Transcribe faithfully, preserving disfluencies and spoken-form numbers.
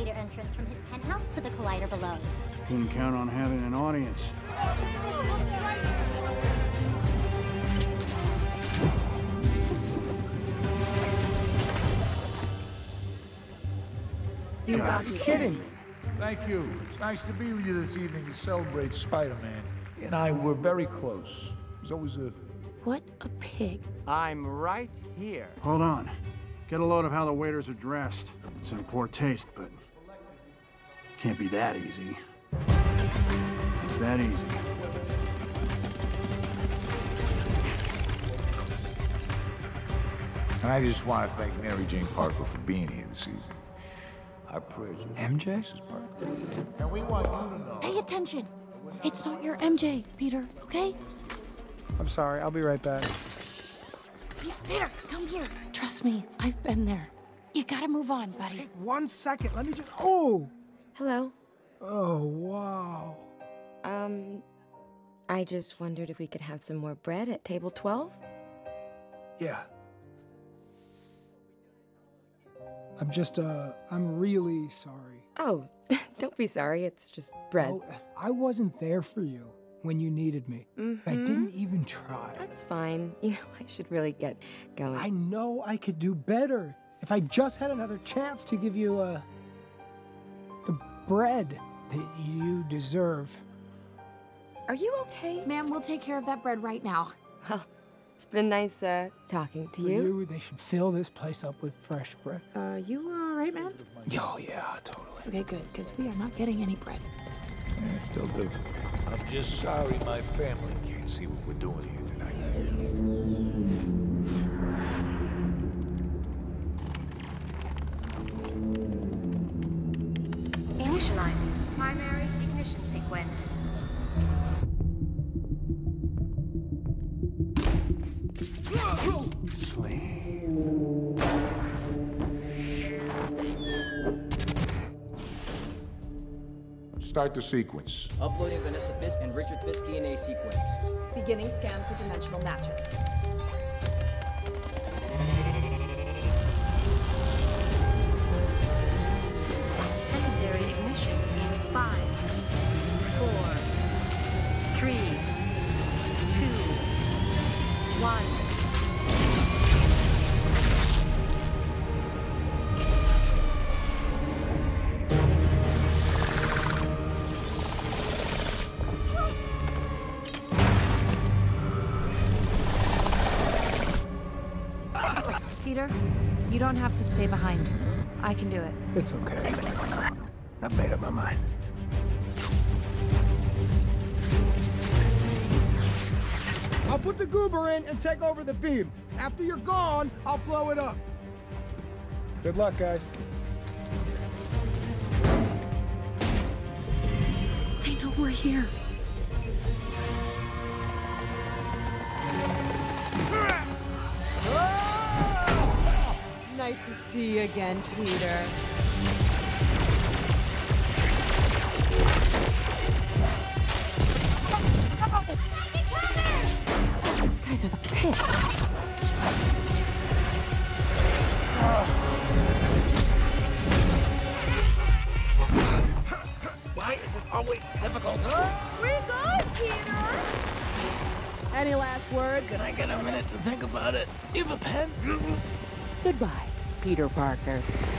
elevator entrance from his penthouse to the collider below. Couldn't count on having an audience. You God, are kidding me. Thank you. It's nice to be with you this evening to celebrate Spider-Man. He and I were very close. It was always a... What a pig. I'm right here. Hold on. Get a load of how the waiters are dressed. It's in poor taste, but can't be that easy. It's that easy. And I just want to thank Mary Jane Parker for being here this evening. I praise you. M J? Missus Parker. And we want you to know... Pay attention. It's not your M J, Peter, okay? I'm sorry, I'll be right back. Peter, come here. Trust me, I've been there. You gotta move on, buddy. Take one second, let me just... Oh! Hello. Oh, wow. Um, I just wondered if we could have some more bread at table twelve? Yeah. I'm just, uh, I'm really sorry. Oh, don't be sorry, it's just bread. Oh, I wasn't there for you when you needed me. Mm-hmm. I didn't even try. That's fine. You know, I should really get going. I know I could do better if I just had another chance to give you, uh, the bread that you deserve. Are you okay? Ma'am, we'll take care of that bread right now. Well, it's been nice, uh, talking to For you. you, they should fill this place up with fresh bread. Uh, you all right, man? Oh, yeah, totally. Okay, good, because we are not getting any bread. Yeah, I still do. I'm just sorry my family can't see what we're doing here tonight. Initializing primary ignition sequence. Start the sequence. Uploading Vanessa Fisk and Richard Fisk D N A sequence. Beginning scan for dimensional matches. Secondary ignition in five, four, three, two, one. Peter, you don't have to stay behind. I can do it. It's okay. I've made up my mind. I'll put the goober in and take over the beam. After you're gone, I'll blow it up. Good luck, guys. They know we're here. Nice to see you again, Peter. These guys are the pit. Why is this always difficult? We're good, Peter! Any last words? Can I get a minute to think about it? You have a pen? Goodbye, Peter Parker.